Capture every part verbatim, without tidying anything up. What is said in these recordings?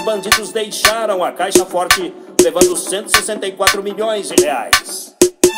bandidos deixaram a caixa forte, levando cento e sessenta e quatro milhões de reais.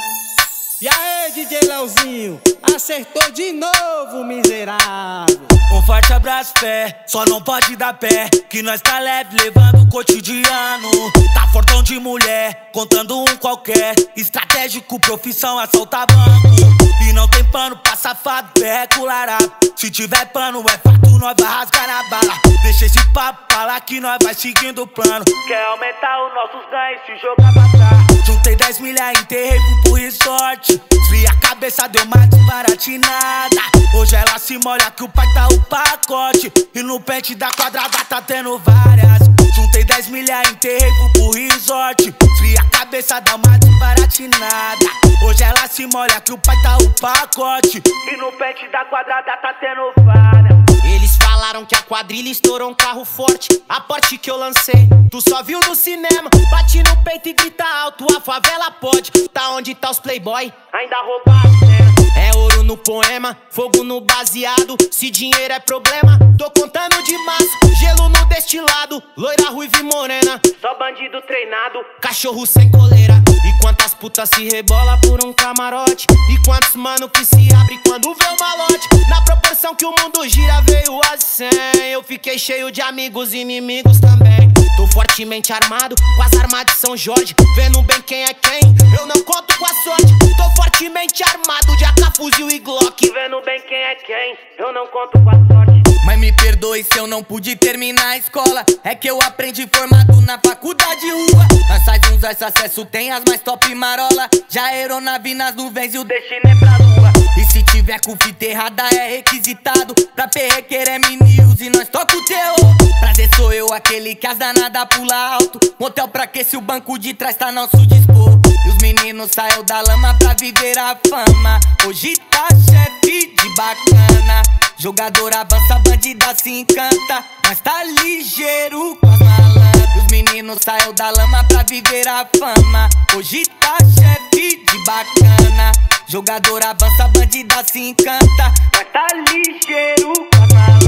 E aí, D J Leozinho, acertou de novo, miserável. Um forte abraço, fé, só não pode dar pé, que nós tá leve levando o cotidiano. Tá fortão de mulher, contando um qualquer, estratégico, profissão, assaltar banco. E não tem pano pra safado, é cularado. Se tiver pano é fato, nós vai rasgar na bala. Deixa esse papo pra lá que nós vai seguindo o plano. Quer aumentar os nossos ganhos, se jogar pra trás. Juntei dez milha, enterrei, fui pro resort. Esfria a cabeça, deu mais desbaratinada. Hoje ela se molha que o pai tá o pacote. E no pente da quadrada tá tendo várias. Juntei dez milha, enterrei, fui pro resort. Esfria a cabeça, dá uma desbaratinada. Hoje ela se molha que o pai tá o pacote. E no pente da quadrada tá tendo várias. Eles falaram que a quadrilha estourou um carro forte. A porte que eu lancei, tu só viu no cinema. Bate no peito e grita alto, a favela pode. Tá onde tá os playboy, ainda roubar a cena. É ouro no poema, fogo no baseado. Se dinheiro é problema, tô contando de massa. Gelo no destilado, loira, ruiva e morena. Só bandido treinado, cachorro sem coleira. E quantas putas se rebola por um camarote. E quantos mano que se abre quando vê o malote. Na proporção que o mundo gira veio a cem. Eu fiquei cheio de amigos e inimigos também. Tô fortemente armado com as armas de São Jorge, vendo bem quem é quem, eu não conto com a sorte. Tô fortemente armado de A K, fuzil e Glock, vendo bem quem é quem, eu não conto com a sorte. Mas me perdoe se eu não pude terminar a escola. É que eu aprendi formado na faculdade rua. Nós faz uns versos acesso, tem as mais top marola. Já aeronave nas nuvens e o destino é pra lua. E se tiver com fita errada é requisitado. Pra perrequer é mini-news e nós toca o terror. Prazer sou eu, aquele que as danada pula alto. Motel pra que se o banco de trás tá nosso dispor. E os meninos saiu da lama pra viver a fama. Hoje tá chefe de bacana. Jogador avança, bandida se encanta. Mas tá ligeiro com as malandras. Os meninos saiu da lama pra viver a fama. Hoje tá chefe de bacana. Jogador avança, bandida se encanta. Mas tá ligeiro com as malandras.